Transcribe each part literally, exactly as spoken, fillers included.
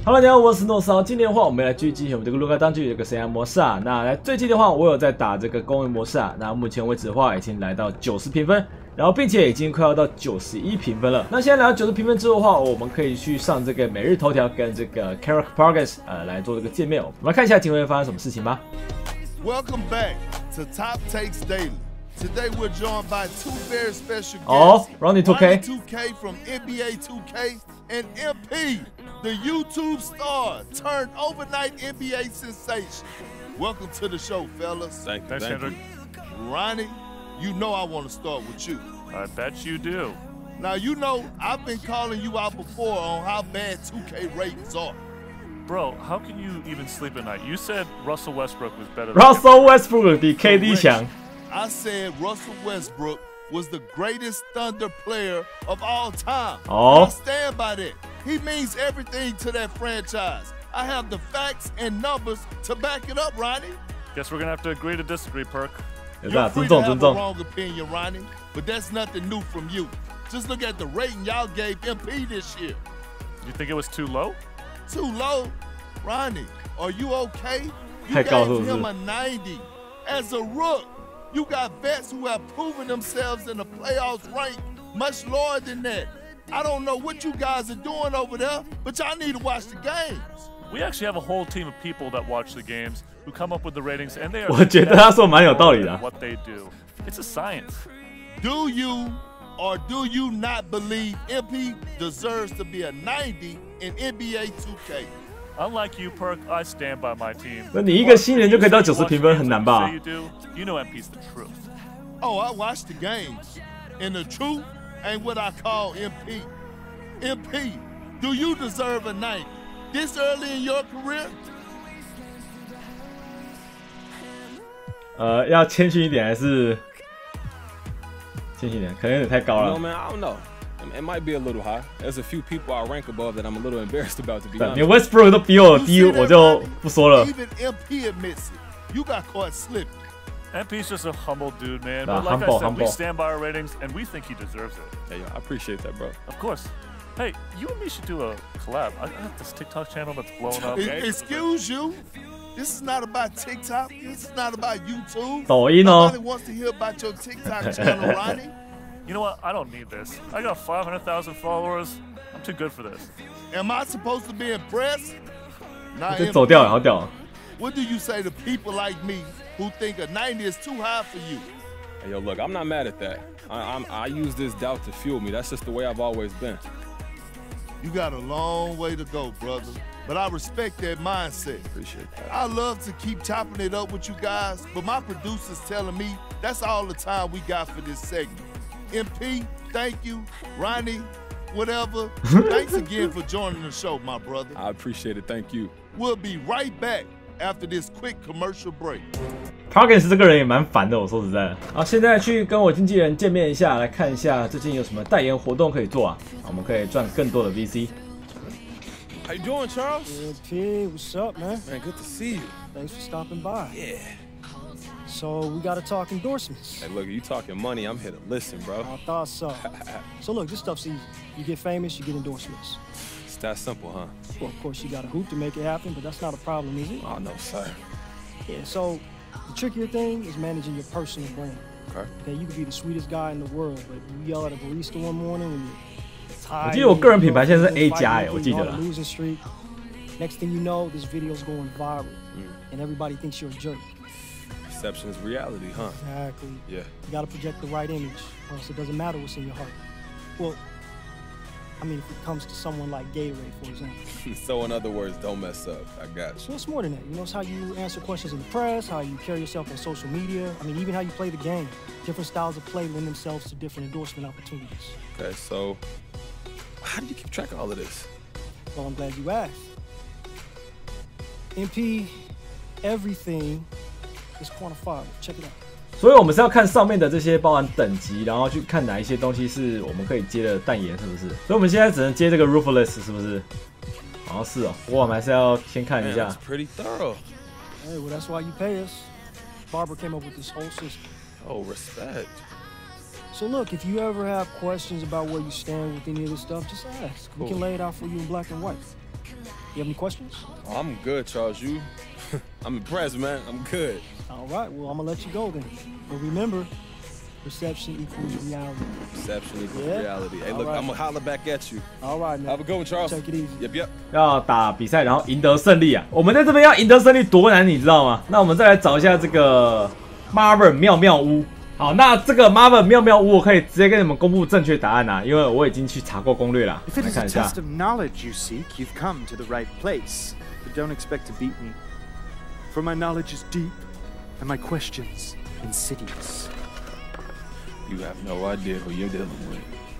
Hello， 大家好，我是诺骚。今天的话，我们来继续进行我们这个卢卡当局有个谁啊模式啊。那来最近的话，我有在打这个公园模式啊。那目前为止的话，已经来到九十评分，然后并且已经快要到九十一评分了。那现在来到九十评分之后的话，我们可以去上这个每日头条跟这个 Character Progress 呃来做这个界面。我们来看一下今天会发生什么事情吧。 Welcome back to Top Takes Daily. Today we're joined by two very special guests. Oh, Ronnie two K. Ronnie two K from N B A two K and M P, the YouTube star turned overnight N B A sensation. Welcome to the show, fellas. Thank you. Thanks, Thank Kendrick. you. Ronnie, you know I want to start with you. I bet you do. Now, you know I've been calling you out before on how bad two K ratings are. Bro, how can you even sleep at night? You said Russell Westbrook was better than Russell Westbrook 比 K D 强。 I said Russell Westbrook was the greatest Thunder player of all time. Oh. I stand by that. He means everything to that franchise. I have the facts and numbers to back it up, Ronnie. Guess we're gonna have to agree to disagree, Perk. 有 You're 吧？ free 尊 to 重 have 尊 a 重。 wrong opinion, Ronnie, but that's nothing new from you. Just look at the rating y'all gave M P this year. You think it was too low? Too low? Ronnie, are you okay? You 太高是不 gave 是？ him a ninety. As a rook, you got vets who have proven themselves in the playoffs rank much lower than that. I don't know what you guys are doing over there, but y'all need to watch the games. We actually have a whole team of people that watch the games who come up with the ratings, and they are. 我觉得他说蛮有道理的。 What they do, it's a science. Do you or do you not believe M P deserves to be a ninety in N B A two K? Unlike you, Perk, I stand by my team. 那你一个新人就可以到九十评分，很难吧 Say you do, you know M P's the truth. Oh, I watched the games, and the truth ain't what I call M P. M P, do you deserve a ninety this early in your career? 呃，要谦虚一点还是谦虚一点？可能有点太高 No 了。 man, I don't know. I mean, it might be a little high. There's a few people I rank above that I'm a little embarrassed about, to be 对， honest. 连 Westbrook 都比我 You 低， see that, 我就 Ronnie? 不说了。 Even M P admits it. You got caught slipping. M P's just a humble dude, man. Nah, But like humble, I said, humble. we stand by our ratings, and we think he deserves it. Hey, yo, I appreciate that, bro. Of course. Hey, you and me should do a collab. I got this TikTok channel that's blowing up. E- Excuse you. This is not about TikTok. This is not about YouTube. 抖音哦 Nobody wants to hear about your TikTok channel, Ronnie. You know what? I don't need this. I got five hundred thousand followers. I'm too good for this. Am I supposed to be impressed? Now, 就 M 走掉了， P, 好屌。 what do you say to people like me who think a ninety is too high for you? Hey, yo, look, I'm not mad at that. I, I'm, I use this doubt to fuel me. That's just the way I've always been. You got a long way to go, brother. But I respect that mindset. Appreciate that. I love to keep chopping it up with you guys, but my producer's telling me that's all the time we got for this segment. M P, thank you. Ronnie, whatever. Thanks again for joining the show, my brother. I appreciate it. Thank you. We'll be right back after this quick commercial break. Progress 这个人也蛮烦的，我说实在的。好，现在去跟我经纪人见面一下，来看一下最近有什么代言活动可以做啊？我们可以赚更多的 V C。 How you doing, Charles? Good P, what's up, man? Man, good to see you. Thanks for stopping by. Yeah. So we gotta talk endorsements. Hey, look, you talking money. I'm here to listen, bro. I thought so. So look, this stuff's easy. You get famous, you get endorsements. It's that simple, huh? Well, of course, you gotta hoop to make it happen, but that's not a problem, is it? Oh, no, sir. Yeah, so the trickier thing is managing your personal brand. Okay. Okay, you could be the sweetest guy in the world, but you yell at a barista one morning when you're 我 tired. 记得我个人品牌现在是 A fighting 加哎， with 我记 you 得 on 啦 a。losing streak. Next thing you know, this video's going viral, and everybody thinks you're a jerk. Perception is reality, huh? Exactly. Yeah. You gotta project the right image, or else it doesn't matter what's in your heart. Well, I mean, if it comes to someone like Gatorade, for example. So, in other words, don't mess up. I got you. So it's more than that. You know, it's how you answer questions in the press, how you carry yourself on social media. I mean, even how you play the game. Different styles of play lend themselves to different endorsement opportunities. Okay, so how do you keep track of all of this? Well, I'm glad you asked. M P, everything is quantifiable. Check it out. 所以我们是要看上面的这些包含等级，然后去看哪一些东西是我们可以接的代言，是不是？所以我们现在只能接这个 Ruthless， 是不是？好像是哦，不过我们还是要先看一 Man, 下 it's。pretty thorough. Hey, well, that's why you pay us. Barbara came up with this whole system. Oh, respect. So look, if you ever have questions about where you stand with any of this stuff, just ask. We Cool. can lay it out for you in black and white. You have any questions? Oh, I'm good, Charles. You, I'm impressed, man. I'm good. All right, well, I'm gonna let you go then. But remember, perception equals reality. Perception equals Yeah? reality. Hey, All look, right. I'm gonna holler back at you. All right, man. Have a good one, Charles. Take it easy. Yep, yep. 要打比赛，然后赢得胜利啊！我们在这边要赢得胜利多难，你知道吗？那我们再来找一下这个 Marvin 妙妙屋。好，那这个 Marvin 妙妙屋，我可以直接跟你们公布正确答案啊，因为我已经去查过攻略了。 If it 来 is 看 a 一下 test of knowledge you seek, you've come to the right place. But don't expect to beat me. For my knowledge is deep, and my questions insidious. You have no idea who you're dealing with.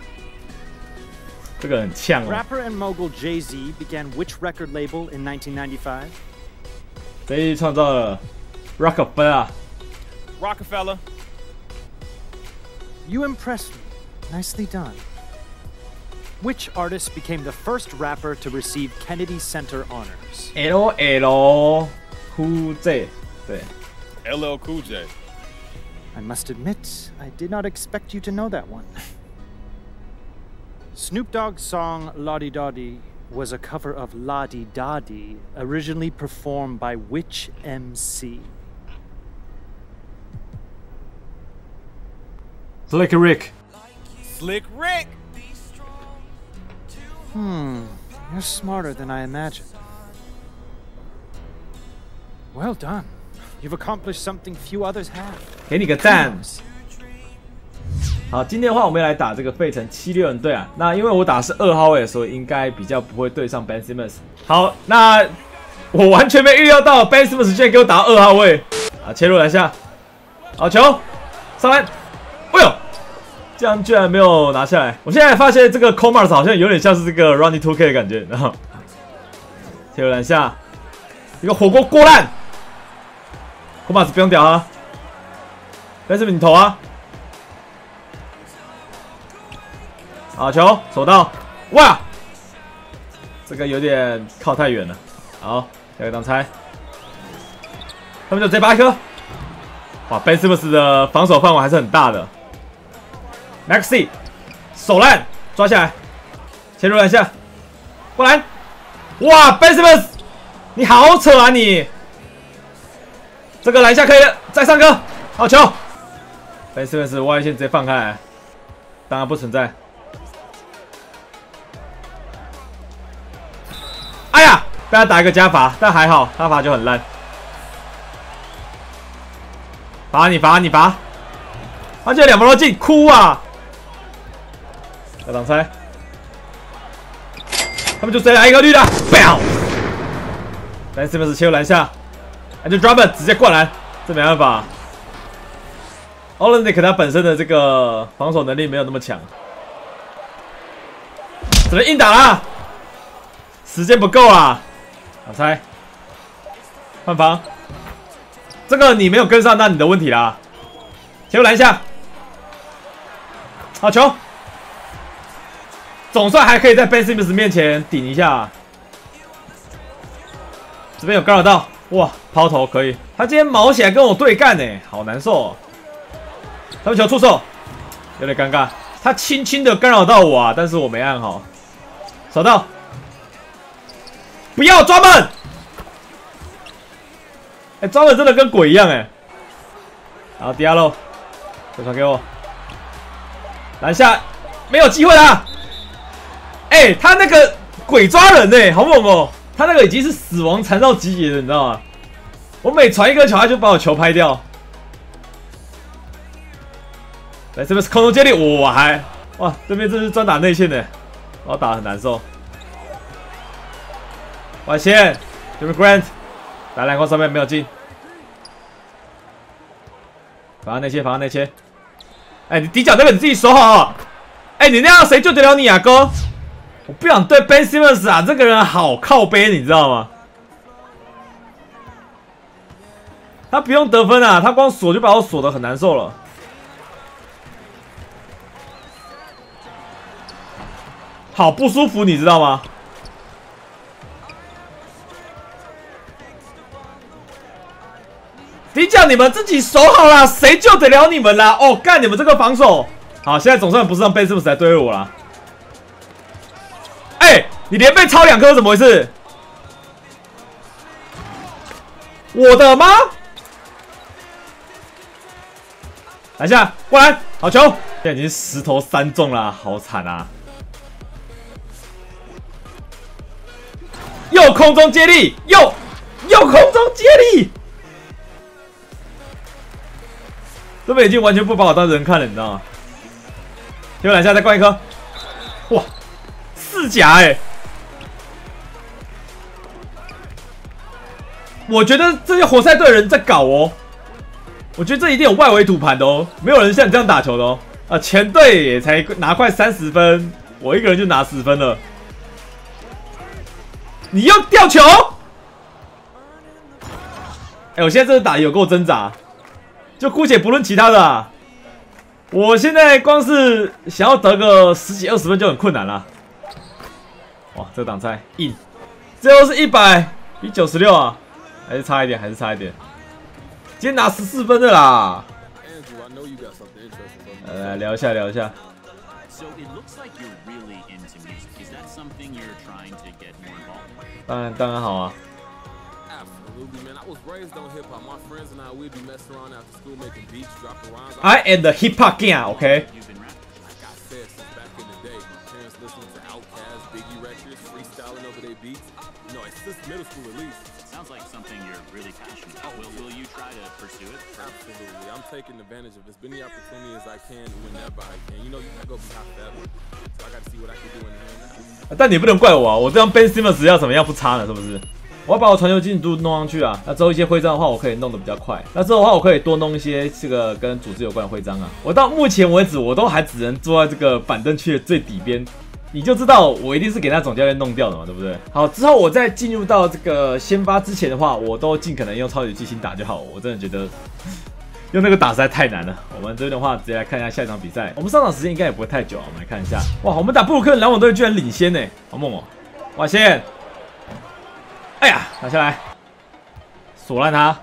这个很呛哦。 Rapper and mogul Jay-Z began which record label in nineteen ninety-five? 谁创造了 Rockefeller？ Rockefeller. You impress me. Nicely done. Which artist became the first rapper to receive Kennedy Center honors? L L Cool J， 对。 L L Cool J. I must admit, I did not expect you to know that one. Snoop Dogg's song Lodi Dodi was a cover of La Di Da Di, originally performed by which M C? Slick Rick。 Slick Rick. Hmm, you're smarter than I imagined. Well done. You've accomplished something few others have. 给你个赞。好，今天的话我们要来打这个费城七六人队啊。那因为我打的是二号位，所以应该比较不会对上 Ben Simmons。好，那我完全没预料到 Ben Simmons 居然给我打到二号位啊！切入篮下，好球，上篮，哎呦，这样居然没有拿下来。我现在发现这个 Comars 好像有点像是这个 Ronnie two K 的感觉，然后切入篮下，一个火锅锅烂。Comars 不用屌啊 ，Ben Simmons 你投啊。 好球，手到，哇，这个有点靠太远了。好，下个挡拆，他们就直接拔一颗。哇 ，Ben Simmons 的防守范围还是很大的。Maxi 手烂抓下来，切入篮下，过篮，哇 ，Ben Simmons 你好扯啊你！这个篮下可以了，再上颗，好球 ，Ben Simmons 外线直接放开来，当然不存在。 哎呀，被他打一个加罚，但还好，他罚就很烂。罚你罚你罚，他就两分都进，哭啊！要挡拆，他们就直接来一个绿的 ，bang！ Ben Simmons 切入篮下 ，Andrew Drummond 直接灌篮，这没办法。Olynyk 他本身的这个防守能力没有那么强，只能硬打啦。 时间不够啊！挡拆，换防，这个你没有跟上，那你的问题啦。切入篮下，好球，总算还可以在 Ben Simmons 面前顶一下。这边有干扰到，哇，抛投可以。他今天毛起来跟我对干呢，好难受哦。他们球出手，有点尴尬。他轻轻的干扰到我啊，但是我没按好，手到。 不要抓门！哎，抓门真的跟鬼一样哎。好，迪亚洛，这传给我，篮下没有机会啦。哎，他那个鬼抓人哎，好猛哦！他那个已经是死亡缠绕级别的，你知道吗？我每传一个球，他就把我球拍掉。来，这边是空中接力，我还哇，这边这是专打内线的，我打得很难受。 外线 ，Jimmy Grant 打篮筐上面没有进，防内切，防内切。哎，你底角那个你自己守好啊！哎，你那样谁救得了你啊，哥？我不想对 Ben Simmons 啊，这个人好靠背，你知道吗？他不用得分啊，他光锁就把我锁得很难受了。好不舒服，你知道吗？ 底角你们自己守好啦，谁救得了你们啦？哦，干你们这个防守！好，现在总算不是让 Ben Simmons 来对付我啦。哎、欸，你连被抄两颗怎么回事？ 我的吗？篮下过来，好球！现在已经十投三中了，好惨啊！又空中接力，又又空中接力，这边已经完全不把我当人看了，你知道吗？结果篮下再灌一颗，哇，四甲哎、欸！我觉得这些活塞队的人在搞哦。我觉得这一定有外围赌盘的哦，没有人像你这样打球的哦。啊，全队也才拿快三十分，我一个人就拿十分了。你又掉球！哎、欸，我现在这个打有够挣扎，就姑且不论其他的啊。我现在光是想要得个十几二十分就很困难了。哇，这个挡拆硬，最后是一百比九十六啊，还是差一点，还是差一点。今天拿十四分的啦。呃，来聊一下，聊一下。当然，当然好啊。I am the hip hop king, OK? Sounds like something you're really passionate about. Will, will you try to pursue it? Absolutely. I'm taking advantage of as many opportunities as I can whenever I can. You know, you can't go behind forever. So I got to see what I can do in here now. 但你不能怪我啊，我这样 Ben Simmons 要怎么样不差呢？是不是？我要把我传球精准度弄上去啊。那之后一些徽章的话，我可以弄得比较快。那之后的话，我可以多弄一些这个跟组织有关的徽章啊。我到目前为止，我都还只能坐在这个板凳区的最底边。你就知道我一定是给他总教练弄掉的嘛，对不对？好，之后我在进入到这个先发之前的话，我都尽可能用超级巨星打就好。我真的觉得用那个打实在太难了。我们这边的话，直接来看一下下一场比赛。我们上场时间应该也不会太久啊，我们来看一下。哇，我们打布鲁克篮网队居然领先呢，好猛哦！外线，哎呀，拿下来，锁烂他。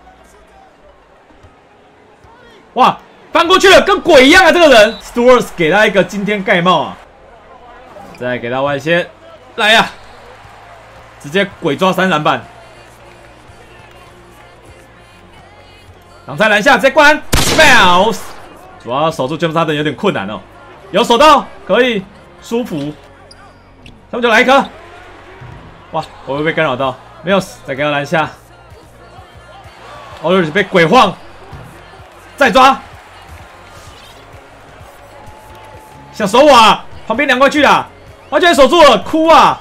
哇，翻过去了，跟鬼一样啊！这个人 ，Stewart 给他一个惊天盖帽啊！再给他外线，来呀！直接鬼抓三篮板，挡在篮下，直接灌篮 ，bounce。主要守住詹姆斯哈登有点困难哦，有守到，可以舒服。他们就来一颗，哇！我会被干扰到，没有，再给他篮下。哦，被鬼晃，再抓，想守我啊！旁边两块去啦！他居然守住了，哭啊！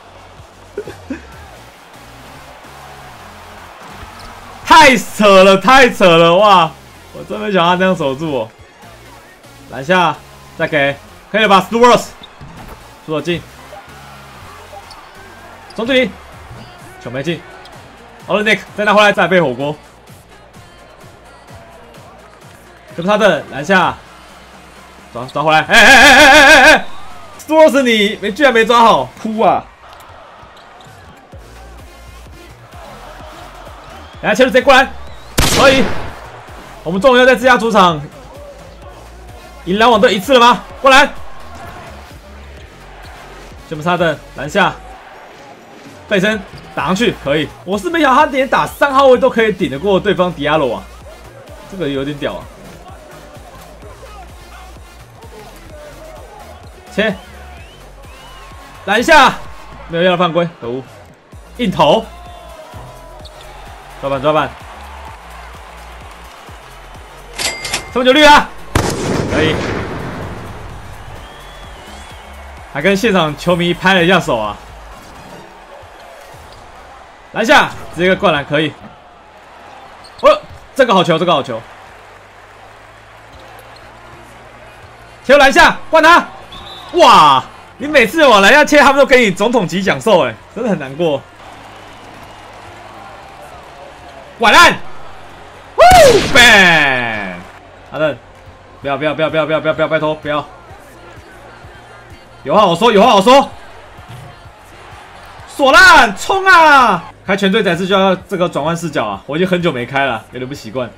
太扯了，太扯了！哇，我真没想到他这样守住哦。篮下，再给，可以了吧 ？Stewart， 出手进，中距离，球没进。Olenek 再拿回来，再备火锅。跟他的篮下，抓抓回来！哎哎哎哎哎哎哎！说是你没，居然没抓好，哭啊！来，切入直接过来，可以。我们终于要在自家主场赢篮网队一次了吗？过来，詹姆斯哈登篮下，背身打上去，可以。我是没想到他连打三号位都可以顶得过对方迪亚罗啊，这个有点屌啊！切。篮下没有要犯规，可恶！硬投，抓板抓板，三分球率啊，可以，还跟现场球迷拍了一下手啊！篮下直接一个灌篮，可以。哦，这个好球，这个好球！球篮下，灌他！哇！你每次往篮下切，他们都给你总统级奖授，哎，真的很难过。晚安 ，Woo bang！ 好的，不要不要不要不要不要不要不要，拜托不要。有话好说，有话好说。锁烂，冲啊！开全队展示就要这个转换视角啊，我已经很久没开了，有点不习惯。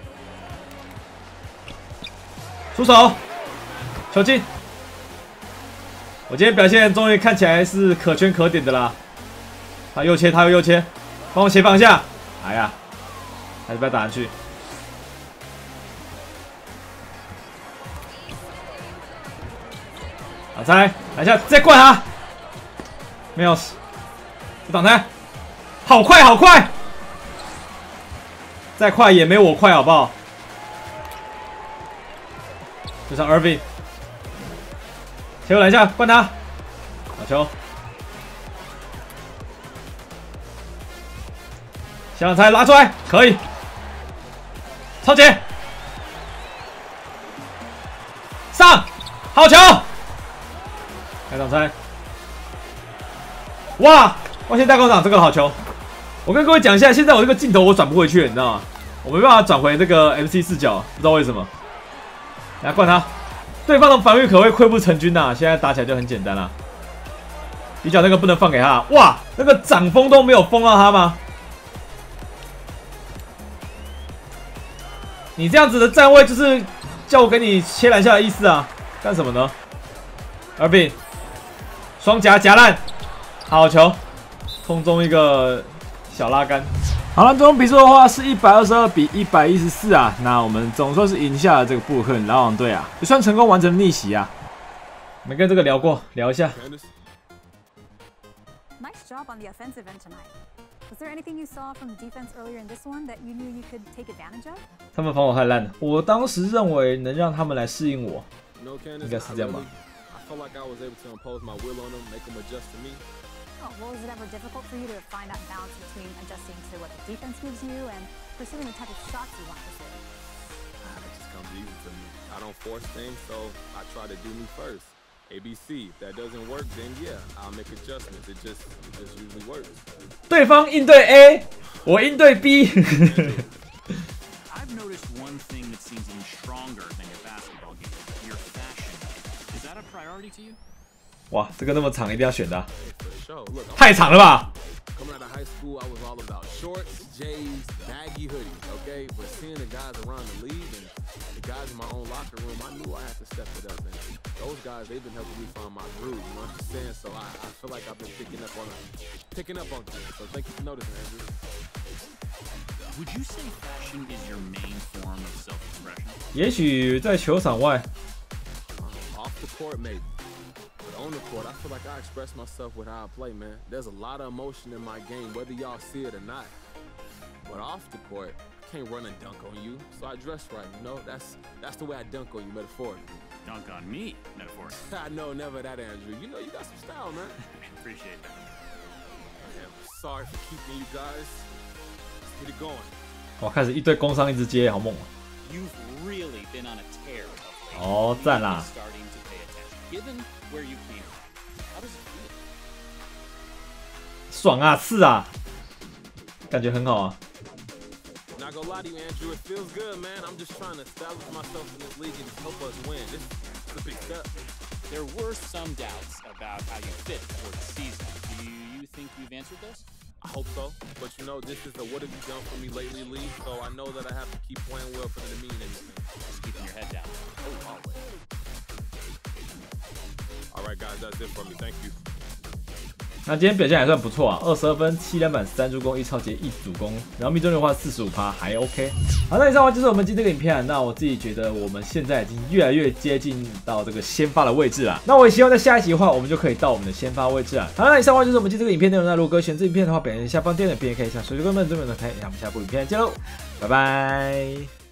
出手，球进。我今天表现终于看起来是可圈可点的啦。他右切，他又右切，帮我协防一下。哎呀， 还是不要打上去。挡拆，来一下，直接灌他。没有，不挡拆，好快好快，再快也没我快，好不好？就上 Irving， 切过来一下，灌他，好球。小挡拆拉出来，可以，超前，上，好球。 开挡拆，哇！外线大空档这个好球！我跟各位讲一下，现在我这个镜头我转不回去，你知道吗？我没办法转回这个 M C 视角，不知道为什么。来灌他，对方的防御可谓溃不成军呐、啊！现在打起来就很简单了。比较那个不能放给他，哇！那个掌风都没有封到他吗？你这样子的站位就是叫我给你切篮下的意思啊？干什么呢？二饼。 双夹夹烂，好球，空中一个小拉杆。好了，这种比数的话是一百二十二比一百一十四啊，那我们总算是赢下了这个布鲁克林篮网队啊，也算成功完成逆袭啊。我们跟这个聊过，聊一下。 Nice job on the offensive end tonight. Was there anything you saw from the defense earlier in this one that you knew you could take advantage of? 他们防守太烂了，我当时认为能让他们来适应我，应该是这样吧。 I felt like I was able to impose my will on them, make them adjust to me. Oh, well, is it ever difficult for you to find that balance between adjusting to what the defense gives you and pursuing the type of shots you want to see? Ah, it just comes easy to me. I don't force things, so I try to do me first. A B C. If that doesn't work, then yeah, I'll make adjustments. It just, it just usually works. 对方应对 A， 我应对 B。 I've noticed one thing that seems even stronger than your basketball game. Your fashion. Is that a priority to you? 哇，这个那么长，一定要选的、啊， For sure. Look, 太长了吧？ coming out of high school, I was all about shorts, J's, baggy hoodies, okay? But seeing the guys around the league and the guys in my own locker room, I knew I had to step it up. And those guys, they've been helping me find my groove, you know what I'm saying? So I, I feel like I've been picking up on picking up on things. So thank you for noticing, Andrew. Would you say fashion is your main form of self-expression? 也许在球场外。 Off the court, maybe. But on the court, I feel like I express myself with how I play, man. There's a lot of emotion in my game, whether y'all see it or not. But off the court, I can't run and dunk on you, so I dress right, you know? That's that's the way I dunk on you, metaphorically. Dunk on me, metaphorically. I know, never that, Andrew. You know, you got some style, man. I appreciate that. Man, sorry for keeping you guys. Let's get it going. 哇，开始一堆工伤一直接，好猛啊！ You've really been on a tear of late. 哦，赞啦！ Starting to pay attention. Given where you came from, how does it feel? 爽啊，是啊，感觉很好啊。 Not gonna lie to you, Andrew. It feels good, man. I'm just trying to establish myself in this league and help us win. This is a big step. There were some doubts about how you fit for the season. Do you think you've answered those? I hope so. But you know, this is the what have you done for me lately league, so I know that I have to keep playing well for them to mean anything. Just keeping your head down. Oh, always. All right, guys, that's it for me. Thank you. 那今天表现还算不错啊，二十二分、七篮板、三助攻、一抄截、一主攻，然后命中率的话 百分之四十五 还 OK。好，那以上的话就是我们今天这个影片啊。那我自己觉得我们现在已经越来越接近到这个先发的位置了。那我也希望在下一集的话，我们就可以到我们的先发位置啊。好，那以上的话就是我们今天这个影片内容。那如果各位喜欢这影片的话，本人下方订阅的片也可以向手机哥们这边的看，我们下部影片见喽，拜拜。